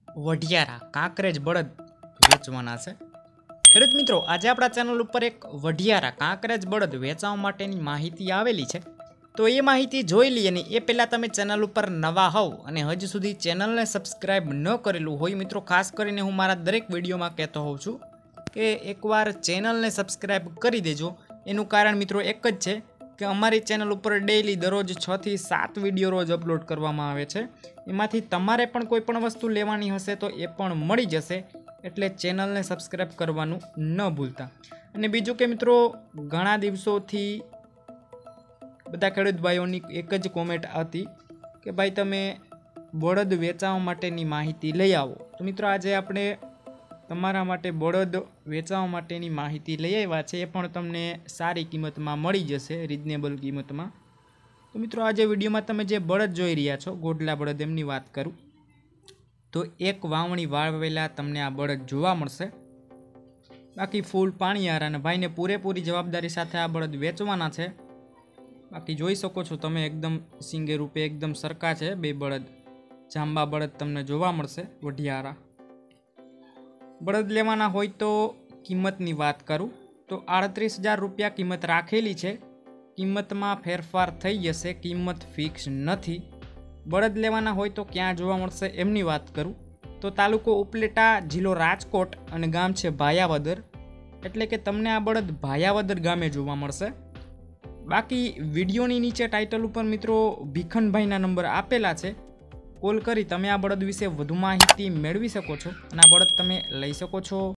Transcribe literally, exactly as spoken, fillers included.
વઢિયારા કાંકરેજ બળદ વેચવાના છે। ખેડૂત મિત્રો, આજે આપણા ચેનલ ઉપર એક વઢિયારા કાંકરેજ બળદ વેચવા માટેની માહિતી આવેલી છે, તો એ માહિતી જોઈ લઈએ ને એ પહેલાં તમે ચેનલ ઉપર નવા હોવ અને હજુ સુધી ચેનલને સબસ્ક્રાઈબ ન કરેલું હોય મિત્રો, ખાસ કરીને હું મારા દરેક વિડીયોમાં કહેતો હોઉં છું કે એકવાર ચેનલને સબસ્ક્રાઈબ કરી દેજો। એનું કારણ મિત્રો એક જ છે કે અમારી ચેનલ ઉપર ડેઈલી દરરોજ છ થી સાત વિડીયો રોજ અપલોડ કરવામાં આવે છે। એમાંથી તમારે પણ કોઈ પણ વસ્તુ લેવાની હશે તો એ પણ મળી જશે, એટલે ચેનલને સબસ્ક્રાઈબ કરવાનું ન ભૂલતા। અને બીજું કે મિત્રો, ઘણા દિવસોથી બધા ખેડૂત ભાઈઓની એક જ કોમેન્ટ હતી કે ભાઈ તમે બળદ વેચવા માટેની માહિતી લઈ આવો। તો મિત્રો આજે આપણે તમારા માટે બળદ વેચવા માટેની માહિતી લઈ આવ્યા છે, એ પણ તમને સારી કિંમતમાં મળી જશે, રિઝનેબલ કિંમતમાં। તો મિત્રો આજે વિડીયોમાં તમે જે બળદ જોઈ રહ્યા છો, ગોડલા બળદ, એમની વાત કરું તો એક વાવણી વાવેલા તમને આ બળદ જોવા મળશે। બાકી ફૂલ પાણીયાર અને ભાઈને પૂરેપૂરી જવાબદારી સાથે આ બળદ વેચવાના છે। બાકી જોઈ શકો છો તમે, એકદમ સિંગે રૂપે એકદમ સરખા છે બે બળદ। જાંબા બળદ તમને જોવા મળશે વઢિયારા। બળદ લેવાના હોય તો કિંમતની વાત કરું તો આડત્રીસ હજાર રૂપિયા કિંમત રાખેલી છે। કિંમતમાં ફેરફાર થઈ જશે, કિંમત ફિક્સ નથી। બળદ લેવાના હોય તો ક્યાં જોવા મળશે એમની વાત કરું તો તાલુકો ઉપલેટા, જિલ્લો રાજકોટ અને ગામ છે ભાયાવદર, એટલે કે તમને આ બળદ ભાયાવદર ગામે જોવા મળશે। બાકી વિડીયોની નીચે ટાઇટલ ઉપર મિત્રો ભીખનભાઈના નંબર આપેલા છે, કોલ કરી તમે આ બળદ વિશે વધુ માહિતી મેળવી શકો છો અને આ બળદ તમે લઈ શકો છો।